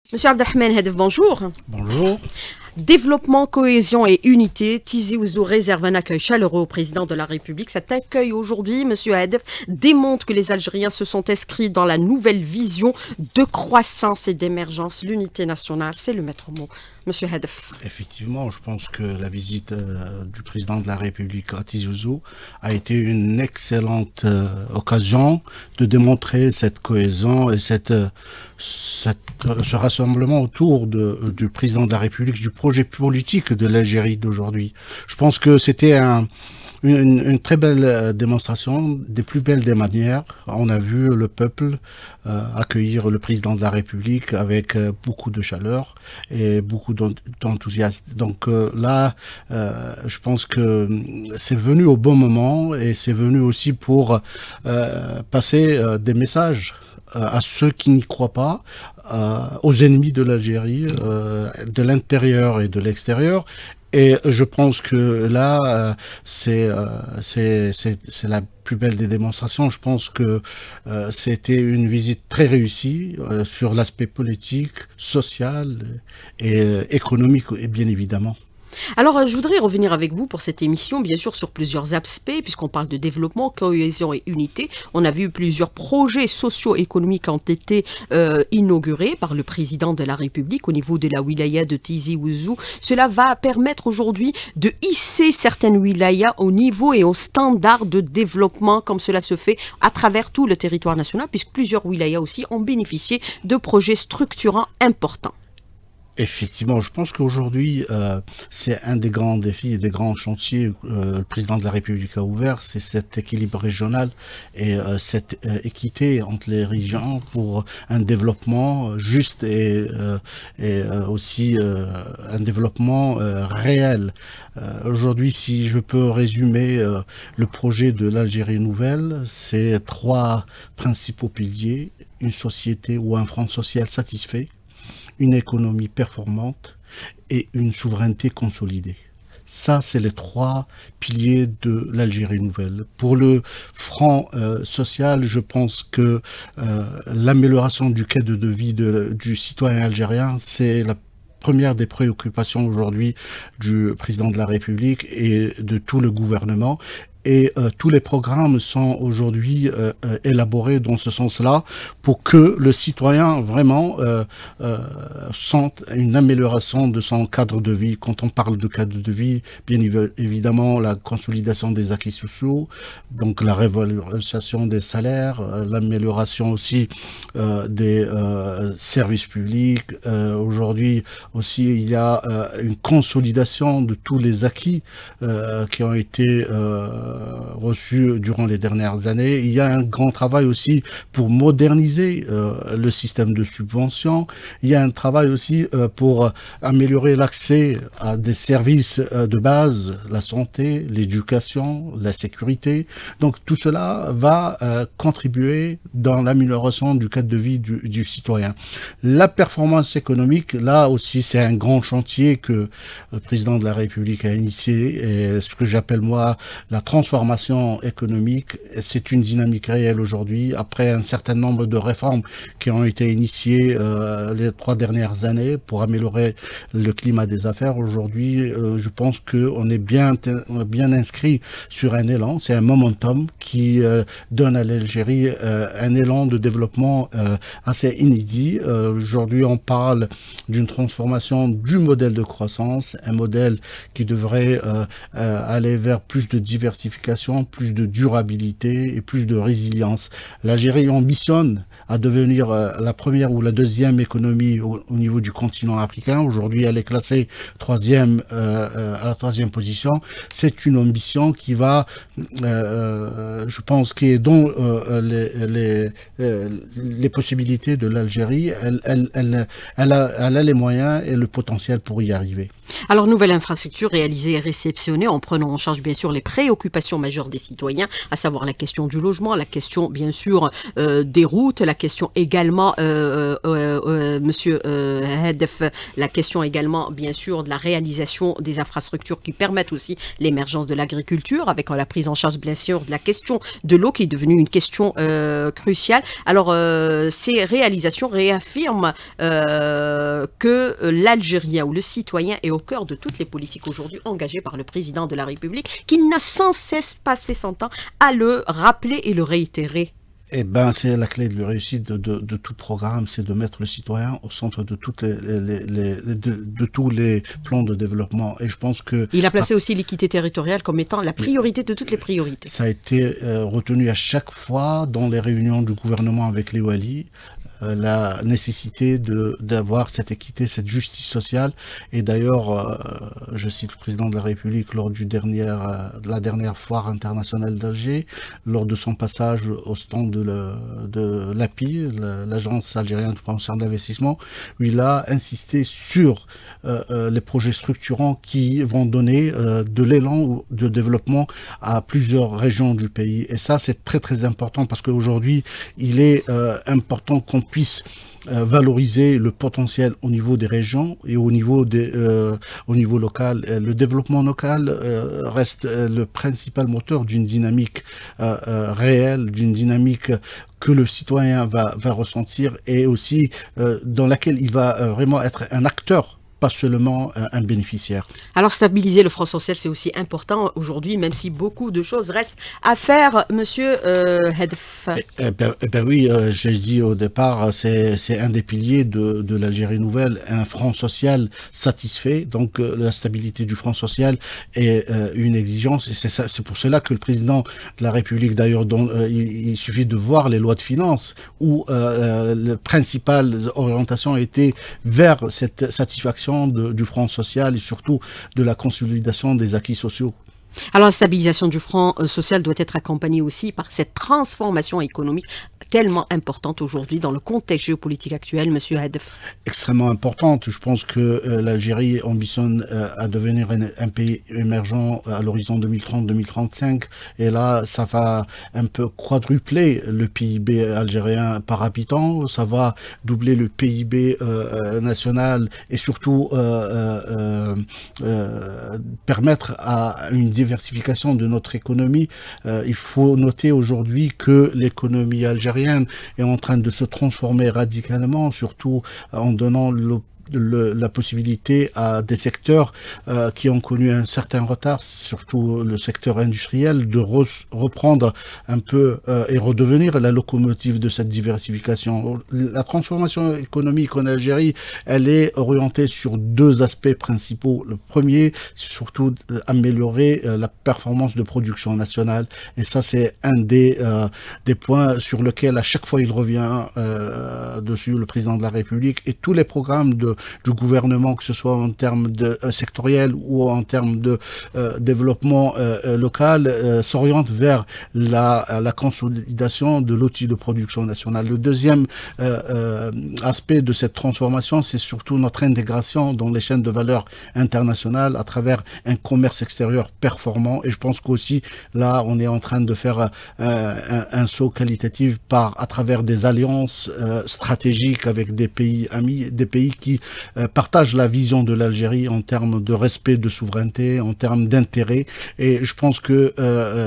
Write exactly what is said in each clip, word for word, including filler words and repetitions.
Monsieur Abdelrahman Hadef, bonjour. Bonjour. Développement, cohésion et unité, Tizi Ouzou réserve un accueil chaleureux au président de la République. Cet accueil aujourd'hui, Monsieur Hadef, démontre que les Algériens se sont inscrits dans la nouvelle vision de croissance et d'émergence. L'unité nationale, c'est le maître mot. Monsieur Hadef. Effectivement, je pense que la visite euh, du président de la République à Tizi Ouzou a été une excellente euh, occasion de démontrer cette cohésion et cette, euh, cette, euh, ce rassemblement autour de, euh, du président de la République, du projet politique de l'Algérie d'aujourd'hui. Je pense que c'était un... Une, une très belle démonstration, des plus belles des manières. On a vu le peuple euh, accueillir le président de la République avec euh, beaucoup de chaleur et beaucoup d'enthousiasme. Donc euh, là, euh, je pense que c'est venu au bon moment et c'est venu aussi pour euh, passer euh, des messages à ceux qui n'y croient pas, euh, aux ennemis de l'Algérie, euh, de l'intérieur et de l'extérieur. Et je pense que là, euh, c'est euh, c'est la plus belle des démonstrations. Je pense que euh, c'était une visite très réussie euh, sur l'aspect politique, social et euh, économique, et bien évidemment. Alors, je voudrais revenir avec vous pour cette émission, bien sûr, sur plusieurs aspects, puisqu'on parle de développement, cohésion et unité. On a vu plusieurs projets socio-économiques qui ont été euh, inaugurés par le président de la République au niveau de la wilaya de Tizi Ouzou. Cela va permettre aujourd'hui de hisser certaines wilayas au niveau et au standard de développement, comme cela se fait à travers tout le territoire national, puisque plusieurs wilayas aussi ont bénéficié de projets structurants importants. Effectivement, je pense qu'aujourd'hui, euh, c'est un des grands défis et des grands chantiers euh, le président de la République a ouvert, c'est cet équilibre régional et euh, cette euh, équité entre les régions pour un développement juste et, euh, et euh, aussi euh, un développement euh, réel. Euh, aujourd'hui, si je peux résumer euh, le projet de l'Algérie nouvelle, c'est trois principaux piliers: une société ou un front social satisfait, une économie performante et une souveraineté consolidée. Ça, c'est les trois piliers de l'Algérie nouvelle. Pour le front euh, social, je pense que euh, l'amélioration du cadre de vie de, du citoyen algérien, c'est la première des préoccupations aujourd'hui du président de la République et de tout le gouvernement. Et euh, tous les programmes sont aujourd'hui euh, euh, élaborés dans ce sens-là pour que le citoyen vraiment euh, euh, sente une amélioration de son cadre de vie. Quand on parle de cadre de vie, bien évidemment, la consolidation des acquis sociaux, donc la révalorisation des salaires, euh, l'amélioration aussi euh, des euh, services publics. Euh, aujourd'hui aussi, il y a euh, une consolidation de tous les acquis euh, qui ont été euh, reçus durant les dernières années. Il y a un grand travail aussi pour moderniser euh, le système de subvention. Il y a un travail aussi euh, pour améliorer l'accès à des services euh, de base, la santé, l'éducation, la sécurité. Donc tout cela va euh, contribuer dans l'amélioration du cadre de vie du, du citoyen. La performance économique, là aussi, c'est un grand chantier que le président de la République a initié, et ce que j'appelle moi la transformation économique. C'est une dynamique réelle aujourd'hui, après un certain nombre de réformes qui ont été initiées euh, les trois dernières années pour améliorer le climat des affaires. Aujourd'hui, euh, je pense qu'on est bien, bien inscrit sur un élan, c'est un momentum qui euh, donne à l'Algérie euh, un élan de développement euh, assez inédit. Euh, aujourd'hui, on parle d'une transformation du modèle de croissance, un modèle qui devrait euh, euh, aller vers plus de diversification, plus de durabilité et plus de résilience. L'Algérie ambitionne à devenir euh, la première ou la deuxième économie au, au niveau du continent africain. Aujourd'hui, elle est classée troisième, euh, euh, à la troisième position. C'est une ambition qui va, euh, je pense, qui est dans euh, les, les, euh, les possibilités de l'Algérie. Elle, elle, elle, elle, a, elle a les moyens et le potentiel pour y arriver. Alors, nouvelle infrastructure réalisée et réceptionnée en prenant en charge, bien sûr, les préoccupations majeures des citoyens, à savoir la question du logement, la question, bien sûr, euh, des routes, la question également, euh, euh, euh, monsieur euh, Hadef, la question également, bien sûr, de la réalisation des infrastructures qui permettent aussi l'émergence de l'agriculture, avec la prise en charge, bien sûr, de la question de l'eau, qui est devenue une question euh, cruciale. Alors, euh, ces réalisations réaffirment euh, euh, que euh, l'Algérien ou le citoyen est au cœur de toutes les politiques aujourd'hui engagées par le président de la République, qu'il n'a sans cesse passé son temps à le rappeler et le réitérer? Eh ben, c'est la clé de la réussite de, de, de tout programme, c'est de mettre le citoyen au centre de, toutes les, les, les, les de, de tous les plans de développement. Et je pense que... Il a placé ah, aussi l'équité territoriale comme étant la priorité de toutes les priorités. Ça a été euh, retenu à chaque fois dans les réunions du gouvernement avec les Wali. Euh, la nécessité de d'avoir cette équité, cette justice sociale. Et d'ailleurs, euh, je cite le président de la République lors du dernière, euh, de la dernière foire internationale d'Alger, lors de son passage au stand de, le, de l'A P I, l'Agence algérienne de promotion d'investissement, où il a insisté sur euh, euh, les projets structurants qui vont donner euh, de l'élan de développement à plusieurs régions du pays. Et ça, c'est très très important parce qu'aujourd'hui, il est euh, important qu'on puisse euh, valoriser le potentiel au niveau des régions et au niveau, des, euh, au niveau local. Le développement local euh, reste le principal moteur d'une dynamique euh, euh, réelle, d'une dynamique que le citoyen va, va ressentir et aussi euh, dans laquelle il va euh, vraiment être un acteur, pas seulement un, un bénéficiaire. Alors stabiliser le Front social, c'est aussi important aujourd'hui, même si beaucoup de choses restent à faire, monsieur euh, Hedf. Eh, eh ben, eh ben oui, euh, j'ai dit au départ, c'est un des piliers de, de l'Algérie nouvelle, un Front social satisfait, donc euh, la stabilité du Front social est euh, une exigence, et c'est pour cela que le président de la République, d'ailleurs, euh, il, il suffit de voir les lois de finances, où euh, la principale orientation était vers cette satisfaction De, du front social et surtout de la consolidation des acquis sociaux. Alors la stabilisation du front social doit être accompagnée aussi par cette transformation économique tellement importante aujourd'hui dans le contexte géopolitique actuel, monsieur Hedf. Extrêmement importante. Je pense que euh, l'Algérie ambitionne euh, à devenir un, un pays émergent à l'horizon deux mille trente deux mille trente-cinq. Et là, ça va un peu quadrupler le P I B algérien par habitant. Ça va doubler le P I B euh, national et surtout euh, euh, euh, permettre à une diversification de notre économie. Euh, il faut noter aujourd'hui que l'économie algérienne est en train de se transformer radicalement, surtout en donnant le Le, la possibilité à des secteurs euh, qui ont connu un certain retard, surtout le secteur industriel, de re reprendre un peu euh, et redevenir la locomotive de cette diversification. La transformation économique en Algérie, elle est orientée sur deux aspects principaux. Le premier, c'est surtout améliorer euh, la performance de production nationale. Et ça, c'est un des, euh, des points sur lesquels à chaque fois il revient euh, dessus, le président de la République, et tous les programmes de du gouvernement, que ce soit en termes de euh, sectoriel ou en termes de euh, développement euh, local, euh, s'oriente vers la, la consolidation de l'outil de production nationale. Le deuxième euh, euh, aspect de cette transformation, c'est surtout notre intégration dans les chaînes de valeur internationales à travers un commerce extérieur performant. Et je pense qu'aussi, là, on est en train de faire euh, un, un saut qualitatif par, à travers des alliances euh, stratégiques avec des pays amis, des pays qui Euh, partage la vision de l'Algérie en termes de respect de souveraineté, en termes d'intérêt. Et je pense que euh,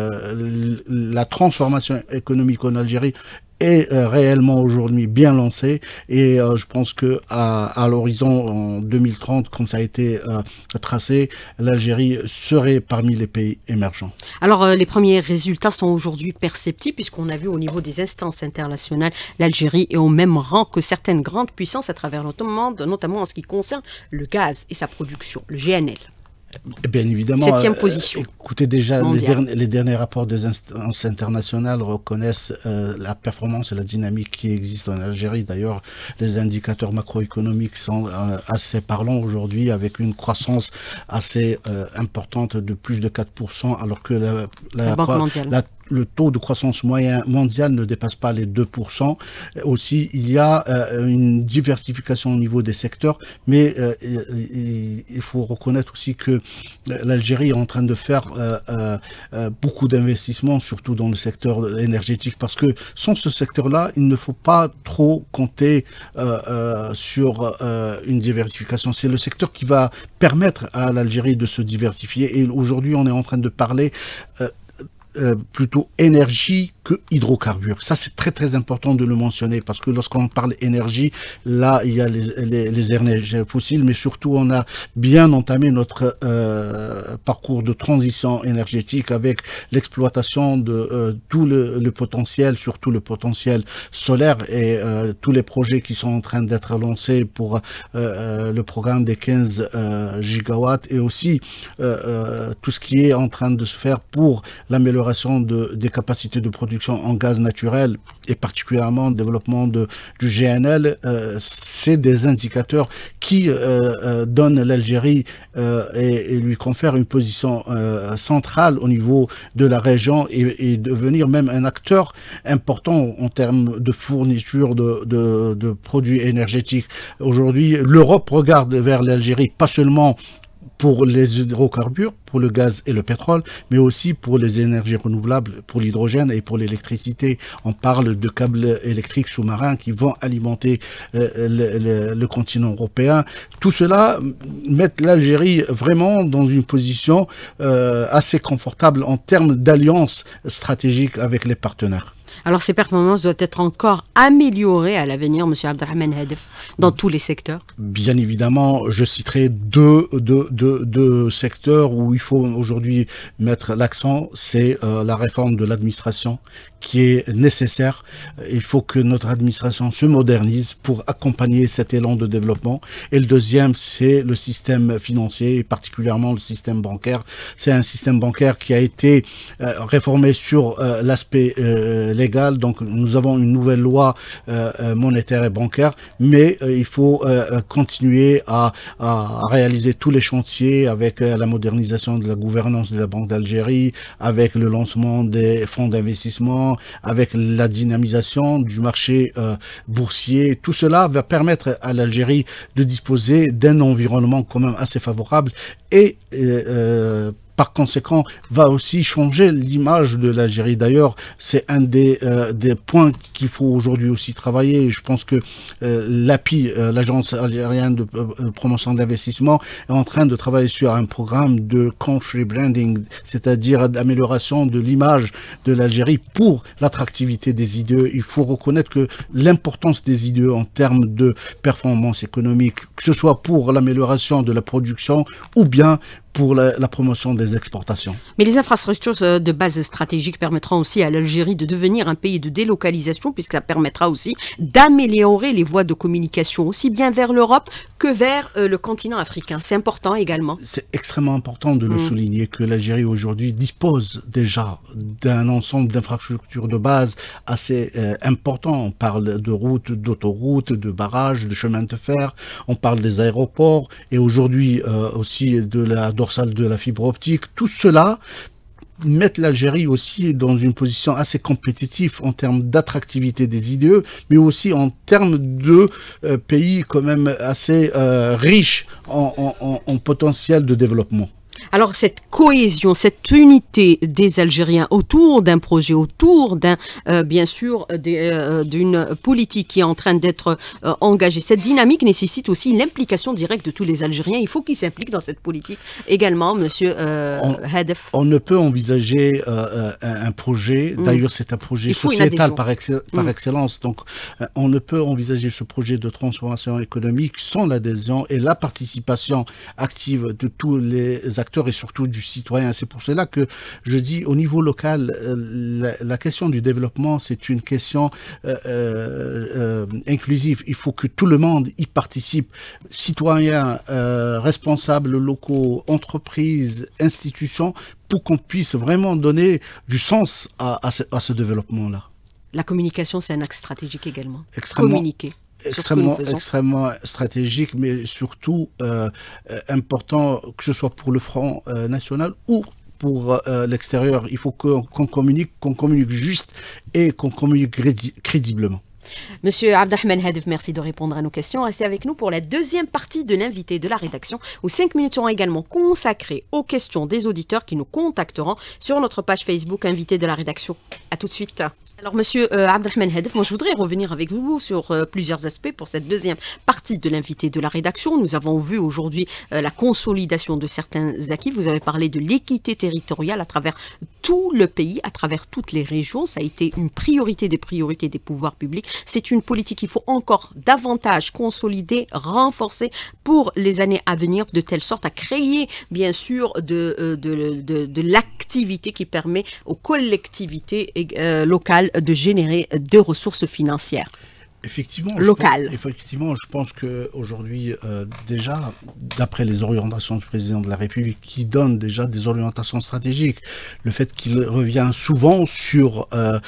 la transformation économique en Algérie est euh, réellement aujourd'hui bien lancée, et euh, je pense que à, à l'horizon en deux mille trente, comme ça a été euh, tracé, l'Algérie serait parmi les pays émergents. Alors euh, les premiers résultats sont aujourd'hui perceptibles, puisqu'on a vu au niveau des instances internationales, l'Algérie est au même rang que certaines grandes puissances à travers le monde, notamment en ce qui concerne le gaz et sa production, le G N L. Bien évidemment. Septième position. Euh, écoutez, déjà, les, derniers, les derniers rapports des instances internationales reconnaissent euh, la performance et la dynamique qui existe en Algérie. D'ailleurs, les indicateurs macroéconomiques sont euh, assez parlants aujourd'hui, avec une croissance assez euh, importante de plus de quatre pour cent, alors que la, la, la Banque mondiale. La, le taux de croissance moyen mondial ne dépasse pas les deux pour cent. Aussi, il y a euh, une diversification au niveau des secteurs, mais euh, il, il faut reconnaître aussi que l'Algérie est en train de faire euh, euh, beaucoup d'investissements, surtout dans le secteur énergétique, parce que sans ce secteur-là, il ne faut pas trop compter euh, euh, sur euh, une diversification. C'est le secteur qui va permettre à l'Algérie de se diversifier, et aujourd'hui, on est en train de parler euh, euh, plutôt énergie que hydrocarbures. Ça, c'est très très important de le mentionner parce que lorsqu'on parle énergie, là, il y a les, les, les énergies fossiles, mais surtout, on a bien entamé notre euh, parcours de transition énergétique avec l'exploitation de euh, tout le, le potentiel, surtout le potentiel solaire et euh, tous les projets qui sont en train d'être lancés pour euh, euh, le programme des quinze euh, gigawatts et aussi euh, euh, tout ce qui est en train de se faire pour l'amélioration de, des capacités de production en gaz naturel et particulièrement le développement de, du G N L, euh, c'est des indicateurs qui euh, euh, donnent l'Algérie euh, et, et lui confèrent une position euh, centrale au niveau de la région et, et devenir même un acteur important en termes de fourniture de, de, de produits énergétiques. Aujourd'hui, l'Europe regarde vers l'Algérie, pas seulement pour les hydrocarbures, pour le gaz et le pétrole, mais aussi pour les énergies renouvelables, pour l'hydrogène et pour l'électricité. On parle de câbles électriques sous-marins qui vont alimenter euh, le, le, le continent européen. Tout cela met l'Algérie vraiment dans une position euh, assez confortable en termes d'alliance stratégique avec les partenaires. Alors ces performances doivent être encore améliorées à l'avenir, M. Abdelrahmane Hadef, dans tous les secteurs? Bien évidemment, je citerai deux, deux, deux, deux secteurs où il faut aujourd'hui mettre l'accent. C'est euh, la réforme de l'administration qui est nécessaire. Il faut que notre administration se modernise pour accompagner cet élan de développement. Et le deuxième, c'est le système financier, et particulièrement le système bancaire. C'est un système bancaire qui a été euh, réformé sur euh, l'aspect euh, légal. Donc, nous avons une nouvelle loi euh, monétaire et bancaire, mais euh, il faut euh, continuer à, à réaliser tous les chantiers avec euh, la modernisation de la gouvernance de la Banque d'Algérie, avec le lancement des fonds d'investissement, avec la dynamisation du marché euh, boursier. Tout cela va permettre à l'Algérie de disposer d'un environnement quand même assez favorable et euh, par conséquent, va aussi changer l'image de l'Algérie. D'ailleurs, c'est un des, euh, des points qu'il faut aujourd'hui aussi travailler. Je pense que euh, l'A P I, euh, l'Agence algérienne de euh, promotion d'investissement, est en train de travailler sur un programme de country branding, c'est-à-dire d'amélioration de l'image de l'Algérie pour l'attractivité des I D E. Il faut reconnaître que l'importance des I D E en termes de performance économique, que ce soit pour l'amélioration de la production ou bien pour la, la promotion des exportations. Mais les infrastructures de base stratégique permettront aussi à l'Algérie de devenir un pays de délocalisation, puisque ça permettra aussi d'améliorer les voies de communication, aussi bien vers l'Europe que vers euh, le continent africain. C'est important également. C'est extrêmement important de le mmh. souligner que l'Algérie aujourd'hui dispose déjà d'un ensemble d'infrastructures de base assez euh, important. On parle de routes, d'autoroutes, de barrages, de chemins de fer, on parle des aéroports et aujourd'hui euh, aussi de la dorsale de la fibre optique. Tout cela mettre l'Algérie aussi dans une position assez compétitive en termes d'attractivité des I D E, mais aussi en termes de euh, pays quand même assez euh, riches en, en, en potentiel de développement. Alors cette cohésion, cette unité des Algériens autour d'un projet, autour d'un, euh, bien sûr, euh, d'une politique qui est en train d'être euh, engagée, cette dynamique nécessite aussi l'implication directe de tous les Algériens. Il faut qu'ils s'impliquent dans cette politique également, monsieur euh, on, Hadef. On ne peut envisager euh, un, un projet, mmh. d'ailleurs c'est un projet sociétal par, excell par mmh. excellence, donc euh, on ne peut envisager ce projet de transformation économique sans l'adhésion et la participation active de tous les acteurs et surtout du citoyen. C'est pour cela que je dis au niveau local, euh, la, la question du développement, c'est une question euh, euh, inclusive. Il faut que tout le monde y participe, citoyens, euh, responsables locaux, entreprises, institutions, pour qu'on puisse vraiment donner du sens à, à ce, à ce développement-là. La communication, c'est un axe stratégique également. Extrêmement. Communiquer. Extrêmement, extrêmement stratégique, mais surtout euh, important, que ce soit pour le Front euh, National ou pour euh, l'extérieur. Il faut qu'on qu'on communique, qu'on communique juste et qu'on communique crédi crédiblement. Monsieur Abdelrahmane Hadef, merci de répondre à nos questions. Restez avec nous pour la deuxième partie de l'invité de la rédaction, où cinq minutes seront également consacrées aux questions des auditeurs qui nous contacteront sur notre page Facebook Invité de la rédaction. À tout de suite. Alors, Monsieur euh, Abdelrahman Hadef, moi je voudrais revenir avec vous sur euh, plusieurs aspects pour cette deuxième partie de l'invité de la rédaction. Nous avons vu aujourd'hui euh, la consolidation de certains acquis. Vous avez parlé de l'équité territoriale à travers tout le pays, à travers toutes les régions. Ça a été une priorité des priorités des pouvoirs publics. C'est une politique qu'il faut encore davantage consolider, renforcer pour les années à venir, de telle sorte à créer, bien sûr, de, euh, de, de, de l'activité qui permet aux collectivités euh, locales de générer des ressources financières. Effectivement, local. Je pense, effectivement, je pense qu'aujourd'hui, euh, déjà, d'après les orientations du président de la République, qui donne déjà des orientations stratégiques, le fait qu'il revient souvent sur euh,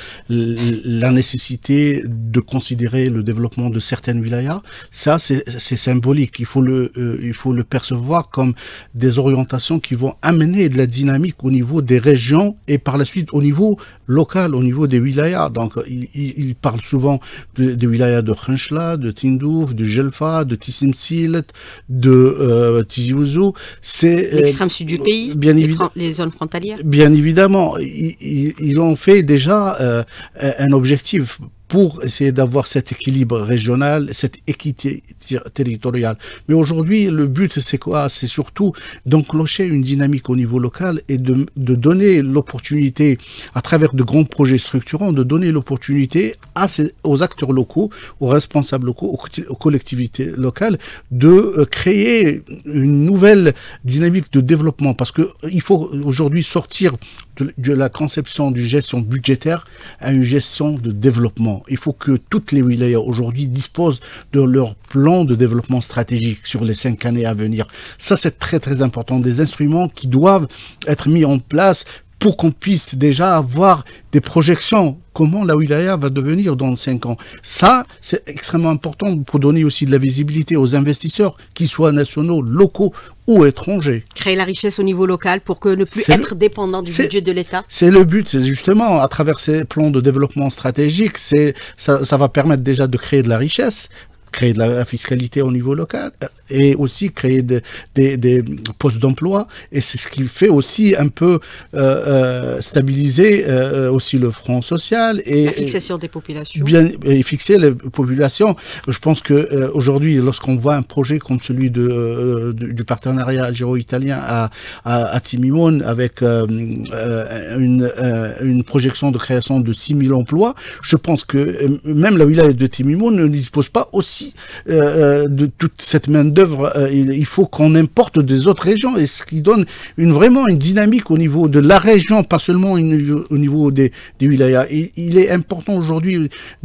la nécessité de considérer le développement de certaines wilayas, ça c'est symbolique. Il faut, le, euh, il faut le percevoir comme des orientations qui vont amener de la dynamique au niveau des régions et par la suite au niveau local, au niveau des wilayas. Donc, il, il, il parle souvent de, des wilayas de Khenchela, de Tindouf, de Jelfa, de Tissimsilet, de euh, Tizi Ouzou. C'est l'extrême sud du pays, bien les, les zones frontalières. Bien évidemment, ils, ils, ils ont fait déjà euh, un objectif pour essayer d'avoir cet équilibre régional, cette équité territoriale. Mais aujourd'hui, le but, c'est quoi? C'est surtout d'enclencher une dynamique au niveau local et de, de donner l'opportunité, à travers de grands projets structurants, de donner l'opportunité aux acteurs locaux, aux responsables locaux, aux, aux collectivités locales, de euh, créer une nouvelle dynamique de développement. Parce qu'il faut aujourd'hui sortir de, de la conception d'une gestion budgétaire à une gestion de développement. Il faut que toutes les wilayas aujourd'hui disposent de leur plan de développement stratégique sur les cinq années à venir. Ça, c'est très très important. Des instruments qui doivent être mis en place pour qu'on puisse déjà avoir des projections. Comment la wilaya va devenir dans cinq ans. Ça, c'est extrêmement important pour donner aussi de la visibilité aux investisseurs, qu'ils soient nationaux, locaux ou étrangers. Créer la richesse au niveau local pour que ne plus être dépendant du budget de l'État. C'est le but, c'est justement, à travers ces plans de développement stratégique, ça, ça va permettre déjà de créer de la richesse, créer de la fiscalité au niveau local et aussi créer de, de, des postes d'emploi. Et c'est ce qui fait aussi un peu euh, euh, stabiliser euh, aussi le front social. Et, la fixation des populations. Bien, et fixer les populations. Je pense qu'aujourd'hui, euh, lorsqu'on voit un projet comme celui de, euh, du, du partenariat algéro-italien à, à, à Timimoun avec euh, euh, une, euh, une projection de création de six mille emplois, je pense que euh, même la wilaya de Timimoun ne dispose pas aussi euh, de toute cette main-d'œuvre. Euh, il, il faut qu'on importe des autres régions, et ce qui donne une, vraiment une dynamique au niveau de la région, pas seulement une, au niveau des, des wilayas. Il, il est important aujourd'hui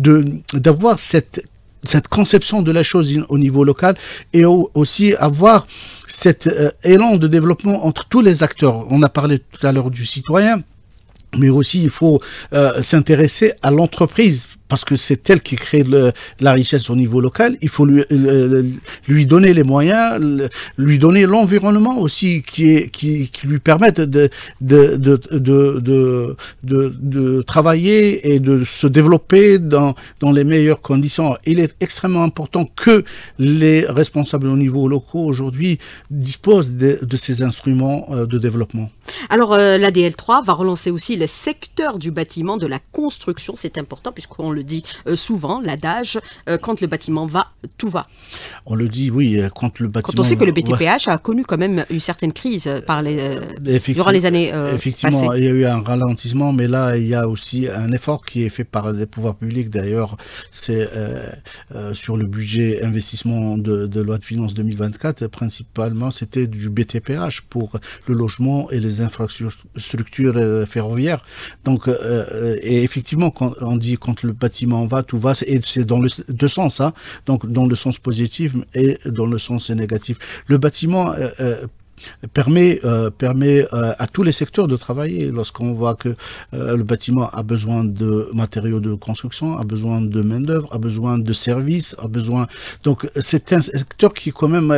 d'avoir cette cette conception de la chose au niveau local et au, aussi avoir cet euh, élan de développement entre tous les acteurs. On a parlé tout à l'heure du citoyen, mais aussi il faut euh, s'intéresser à l'entreprise, parce que c'est elle qui crée le, la richesse au niveau local. Il faut lui, le, lui donner les moyens, le, lui donner l'environnement aussi qui, est, qui, qui lui permette de, de, de, de, de, de, de travailler et de se développer dans, dans les meilleures conditions. Il est extrêmement important que les responsables au niveau locaux aujourd'hui disposent de, de ces instruments de développement. Alors euh, l'A D L trois va relancer aussi le secteur du bâtiment, de la construction. C'est important puisqu'on le dit euh, souvent, l'adage, euh, quand le bâtiment va, tout va. On le dit, oui, quand le bâtiment... Quand on sait que le B T P H ouais. a connu quand même une certaine crise par les, euh, durant les années euh, Effectivement, passées. Il y a eu un ralentissement, mais là, il y a aussi un effort qui est fait par les pouvoirs publics. D'ailleurs, c'est euh, euh, sur le budget investissement de, de loi de finances deux mille vingt-quatre, principalement, c'était du B T P H pour le logement et les infrastructures euh, ferroviaires. Donc, euh, et effectivement, quand on dit quand le bâtiment va, tout va, et c'est dans le deux sens, hein, donc dans le sens positif et dans le sens négatif. Le bâtiment euh, euh, permet, euh, permet euh, à tous les secteurs de travailler. Lorsqu'on voit que euh, le bâtiment a besoin de matériaux de construction, a besoin de main-d'œuvre, a besoin de services, a besoin... Donc c'est un secteur qui est quand même... Euh,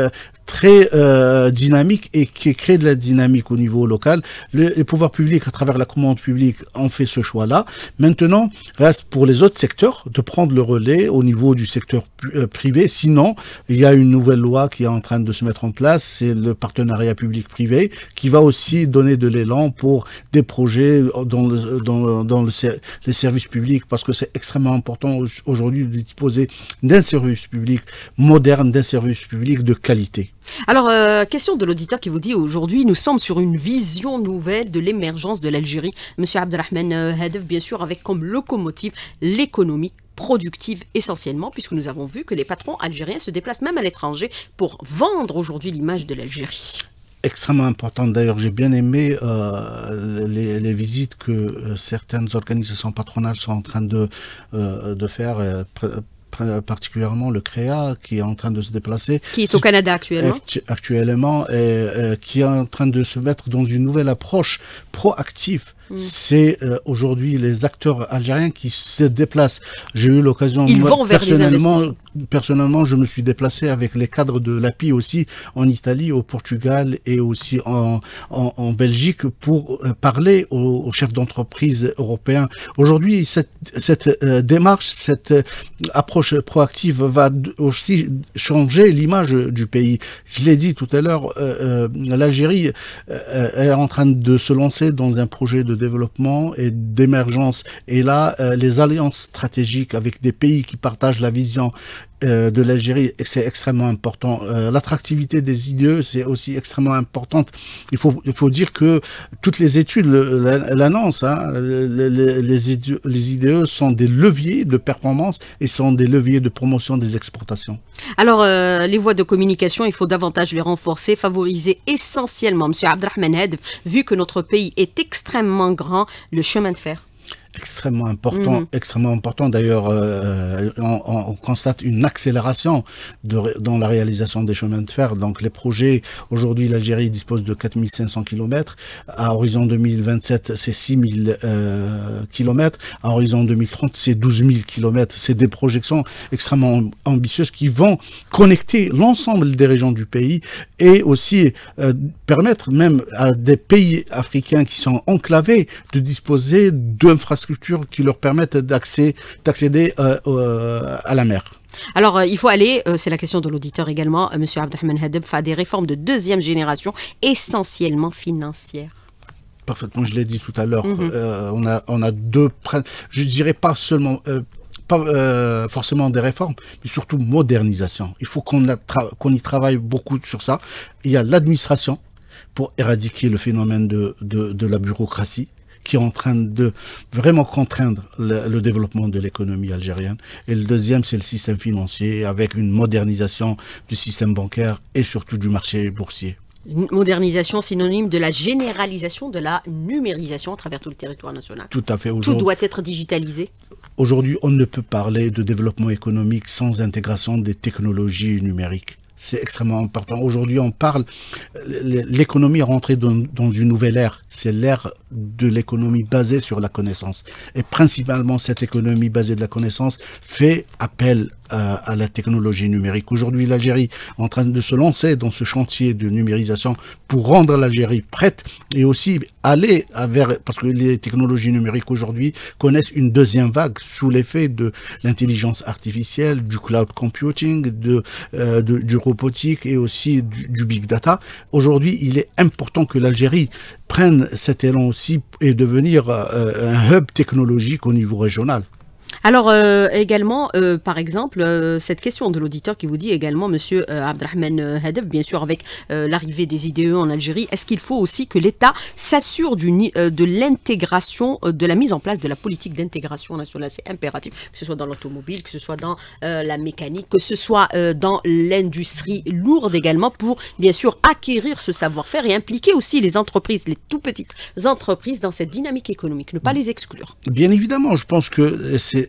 très euh, dynamique et qui crée de la dynamique au niveau local. Le, les pouvoirs publics, à travers la commande publique, ont fait ce choix-là. Maintenant, reste pour les autres secteurs de prendre le relais au niveau du secteur euh, privé. Sinon, il y a une nouvelle loi qui est en train de se mettre en place, c'est le partenariat public-privé, qui va aussi donner de l'élan pour des projets dans, le, dans, dans le, les services publics, parce que c'est extrêmement important aujourd'hui de disposer d'un service public moderne, d'un service public de qualité. Alors, euh, question de l'auditeur qui vous dit aujourd'hui, nous sommes sur une vision nouvelle de l'émergence de l'Algérie. Monsieur Abdelrahman Hadef, bien sûr, avec comme locomotive l'économie productive essentiellement, puisque nous avons vu que les patrons algériens se déplacent même à l'étranger pour vendre aujourd'hui l'image de l'Algérie. Extrêmement importante. D'ailleurs, j'ai bien aimé euh, les, les visites que euh, certaines organisations patronales sont en train de, euh, de faire. Euh, particulièrement le CREA qui est en train de se déplacer. Qui est au Canada actuellement. Actu actuellement, et, euh, qui est en train de se mettre dans une nouvelle approche proactive. Mm. C'est euh, aujourd'hui les acteurs algériens qui se déplacent. J'ai eu l'occasion, Ils vont vers les investissements. Personnellement, je me suis déplacé avec les cadres de l'A P I aussi en Italie, au Portugal et aussi en, en, en Belgique pour euh, parler aux, aux chefs d'entreprise européens. Aujourd'hui, cette, cette euh, démarche, cette euh, approche proactive va aussi changer l'image du pays. Je l'ai dit tout à l'heure, euh, euh, l'Algérie euh, est en train de se lancer dans un projet de développement et d'émergence. Et là, euh, les alliances stratégiques avec des pays qui partagent la vision Euh, de l'Algérie, c'est extrêmement important. Euh, L'attractivité des I D E, c'est aussi extrêmement importante. Il faut, il faut dire que toutes les études l'annoncent. Hein, les, les, les I D E sont des leviers de performance et sont des leviers de promotion des exportations. Alors, euh, les voies de communication, il faut davantage les renforcer, favoriser essentiellement, Monsieur Abdelrahman Hadef, vu que notre pays est extrêmement grand, le chemin de fer. Extrêmement important, mmh. extrêmement important. D'ailleurs, euh, on, on constate une accélération de, dans la réalisation des chemins de fer. Donc, les projets, aujourd'hui, l'Algérie dispose de quatre mille cinq cents kilomètres. À horizon deux mille vingt-sept, c'est six mille euh, kilomètres. À horizon deux mille trente, c'est douze mille kilomètres. C'est des projections extrêmement ambitieuses qui vont connecter l'ensemble des régions du pays et aussi euh, permettre même à des pays africains qui sont enclavés de disposer d'infrastructures qui leur permettent d'accéder euh, euh, à la mer. Alors, euh, il faut aller, euh, c'est la question de l'auditeur également, euh, Monsieur Abdelrahman Hadef, à des réformes de deuxième génération, essentiellement financières. Parfaitement, je l'ai dit tout à l'heure, Mm-hmm. euh, on, a, on a deux, je dirais pas seulement... Euh, pas euh, forcément des réformes, mais surtout modernisation. Il faut qu'on qu'on y travaille beaucoup sur ça. Il y a l'administration pour éradiquer le phénomène de, de, de la bureaucratie, qui est en train de vraiment contraindre le, le développement de l'économie algérienne. Et le deuxième, c'est le système financier, avec une modernisation du système bancaire et surtout du marché boursier. Une modernisation synonyme de la généralisation de la numérisation à travers tout le territoire national. Tout à fait. Tout doit être digitalisé. Aujourd'hui, on ne peut parler de développement économique sans intégration des technologies numériques. C'est extrêmement important. Aujourd'hui, on parle, l'économie est rentrée dans, dans une nouvelle ère. C'est l'ère de l'économie basée sur la connaissance. Et principalement, cette économie basée de la connaissance fait appel à, à la technologie numérique. Aujourd'hui, l'Algérie est en train de se lancer dans ce chantier de numérisation pour rendre l'Algérie prête et aussi aller vers, parce que les technologies numériques aujourd'hui connaissent une deuxième vague sous l'effet de l'intelligence artificielle, du cloud computing, de, euh, de, du robotique et aussi du, du big data. Aujourd'hui, il est important que l'Algérie prenne cet élan aussi et devenir euh, un hub technologique au niveau régional. Alors euh, également, euh, par exemple, euh, cette question de l'auditeur qui vous dit également, Monsieur euh, Abdelrahman Hadef, bien sûr avec euh, l'arrivée des I D E en Algérie, est-ce qu'il faut aussi que l'État s'assure euh, de l'intégration, euh, de la mise en place de la politique d'intégration nationale? C'est impératif, que ce soit dans l'automobile, que ce soit dans euh, la mécanique, que ce soit euh, dans l'industrie lourde également, pour bien sûr acquérir ce savoir-faire et impliquer aussi les entreprises, les tout petites entreprises dans cette dynamique économique, ne pas les exclure. Bien évidemment, je pense que c'est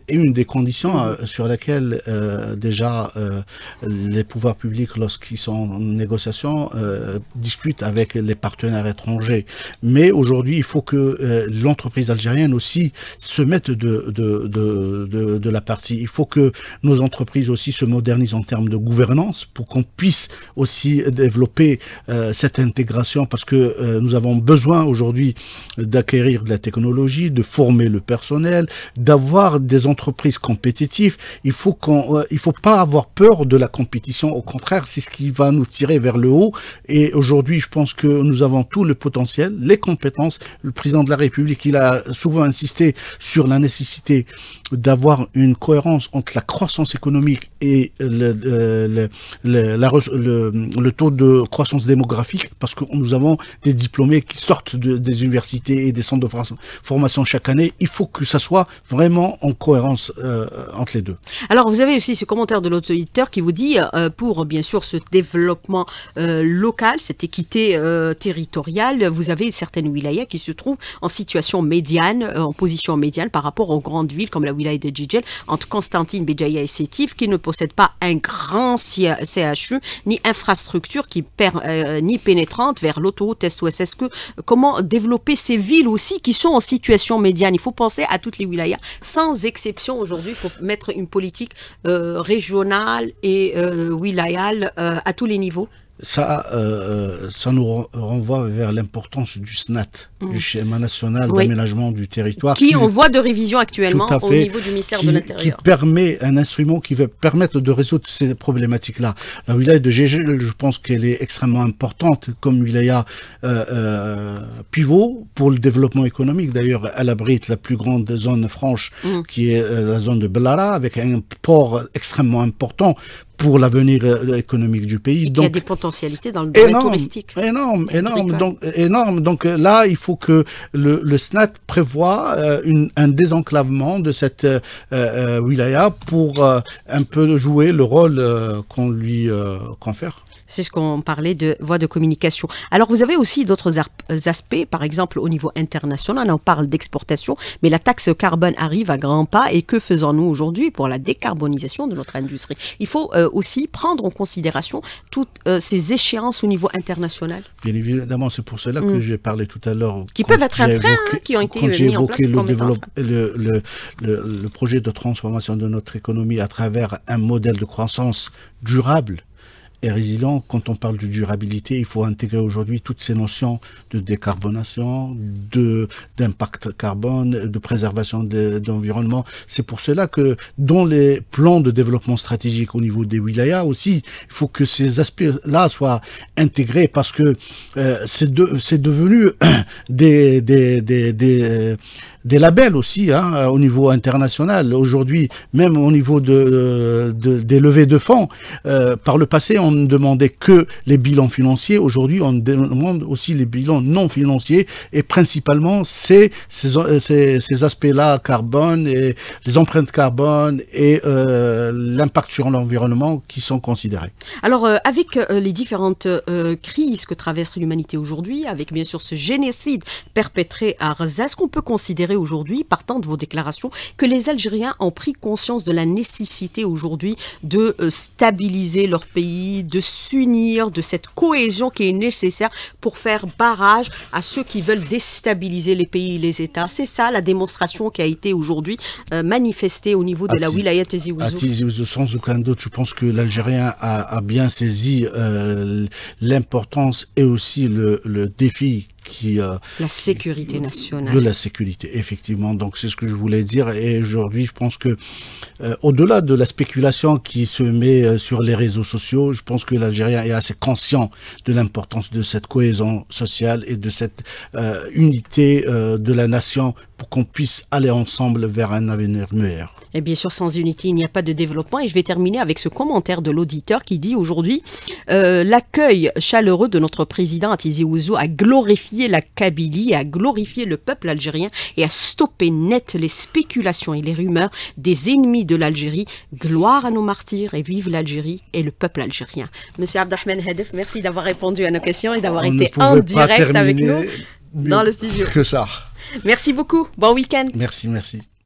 est une des conditions euh, sur lesquelles euh, déjà euh, les pouvoirs publics, lorsqu'ils sont en négociation, euh, discutent avec les partenaires étrangers. Mais aujourd'hui, il faut que euh, l'entreprise algérienne aussi se mette de, de, de, de, de la partie. Il faut que nos entreprises aussi se modernisent en termes de gouvernance pour qu'on puisse aussi développer euh, cette intégration, parce que euh, nous avons besoin aujourd'hui d'acquérir de la technologie, de former le personnel, d'avoir des entreprises compétitives. Il faut qu'on, euh, il faut pas avoir peur de la compétition. Au contraire, c'est ce qui va nous tirer vers le haut. Et aujourd'hui, je pense que nous avons tout le potentiel, les compétences. Le président de la République, il a souvent insisté sur la nécessité d'avoir une cohérence entre la croissance économique et le, le, le, la, le, le taux de croissance démographique, parce que nous avons des diplômés qui sortent de, des universités et des centres de formation chaque année. Il faut que ça soit vraiment en cohérence euh, entre les deux. Alors, vous avez aussi ce commentaire de l'auditeur qui vous dit, euh, pour bien sûr ce développement euh, local, cette équité euh, territoriale, vous avez certaines wilayas qui se trouvent en situation médiane, euh, en position médiane par rapport aux grandes villes comme la wilaya de Djidjel, entre Constantine, Béjaïa et Sétif, qui ne possèdent pas un grand C H U, ni infrastructure qui per, euh, ni pénétrante vers l'autoroute Est-Ouest. Est-ce que comment développer ces villes aussi qui sont en situation médiane? Il faut penser à toutes les wilayas, sans exception aujourd'hui. Il faut mettre une politique euh, régionale et euh, wilayale euh, à tous les niveaux. Ça, euh, ça nous renvoie vers l'importance du S N A T, mmh. du schéma national oui. d'aménagement du territoire. Qui, qui en voie de révision actuellement fait, au niveau du ministère qui, de l'Intérieur. Qui permet un instrument qui va permettre de résoudre ces problématiques-là. La wilaya de Djidjel, je pense qu'elle est extrêmement importante comme wilaya euh, euh, pivot pour le développement économique. D'ailleurs, elle abrite la plus grande zone franche, mmh. qui est euh, la zone de Bellara, avec un port extrêmement important pour l'avenir euh, économique du pays. Et donc, il y a des potentialités dans le domaine énorme, touristique. Énorme, énorme. Donc, énorme. Donc là, il faut que le, le S N A T prévoit euh, une, un désenclavement de cette euh, euh, wilaya pour euh, un peu jouer le rôle euh, qu'on lui euh, confère. C'est ce qu'on parlait de voie de communication. Alors, vous avez aussi d'autres aspects, par exemple, au niveau international, on parle d'exportation, mais la taxe carbone arrive à grands pas. Et que faisons-nous aujourd'hui pour la décarbonisation de notre industrie? Il faut euh, aussi prendre en considération toutes euh, ces échéances au niveau international. Bien évidemment, c'est pour cela que mmh. j'ai parlé tout à l'heure. Qui peuvent être un frein, hein, qui ont été mis en place le, développe, le, le, le, le projet de transformation de notre économie à travers un modèle de croissance durable et résilient. Quand on parle de durabilité, il faut intégrer aujourd'hui toutes ces notions de décarbonation, de d'impact carbone, de préservation de l'environnement. C'est pour cela que dans les plans de développement stratégique au niveau des wilayas aussi, il faut que ces aspects-là soient intégrés, parce que euh, c'est de, c'est devenu des, des, des, des des labels aussi, hein, au niveau international. Aujourd'hui, même au niveau de, de, des levées de fonds, euh, par le passé, on ne demandait que les bilans financiers. Aujourd'hui, on demande aussi les bilans non financiers, et principalement ces, ces, ces, ces aspects-là, carbone, et les empreintes carbone et euh, l'impact sur l'environnement qui sont considérés. Alors, euh, avec euh, les différentes euh, crises que traverse l'humanité aujourd'hui, avec bien sûr ce génocide perpétré à Gaza, est-ce qu'on peut considérer aujourd'hui, partant de vos déclarations, que les Algériens ont pris conscience de la nécessité aujourd'hui de euh, stabiliser leur pays, de s'unir, de cette cohésion qui est nécessaire pour faire barrage à ceux qui veulent déstabiliser les pays et les États? C'est ça la démonstration qui a été aujourd'hui euh, manifestée au niveau de à la wilaya Tizi Ouzou. À Tizi Ouzou, sans aucun doute, je pense que l'Algérien a, a bien saisi euh, l'importance et aussi le, le défi Qui, euh, la sécurité nationale. De la sécurité, effectivement. Donc c'est ce que je voulais dire. Et aujourd'hui, je pense que euh, au-delà de la spéculation qui se met euh, sur les réseaux sociaux, je pense que l'Algérien est assez conscient de l'importance de cette cohésion sociale et de cette euh, unité euh, de la nation pour qu'on puisse aller ensemble vers un avenir meilleur. Et bien sûr, sans unité, il n'y a pas de développement. Et je vais terminer avec ce commentaire de l'auditeur qui dit aujourd'hui euh, l'accueil chaleureux de notre président à Tizi Ouzou a glorifié la Kabylie, a glorifié le peuple algérien et a stoppé net les spéculations et les rumeurs des ennemis de l'Algérie. Gloire à nos martyrs et vive l'Algérie et le peuple algérien. Monsieur Abdelrahmane Hadef, merci d'avoir répondu à nos questions et d'avoir été en direct avec nous dans le studio. Que ça. Merci beaucoup. Bon week-end. Merci, merci.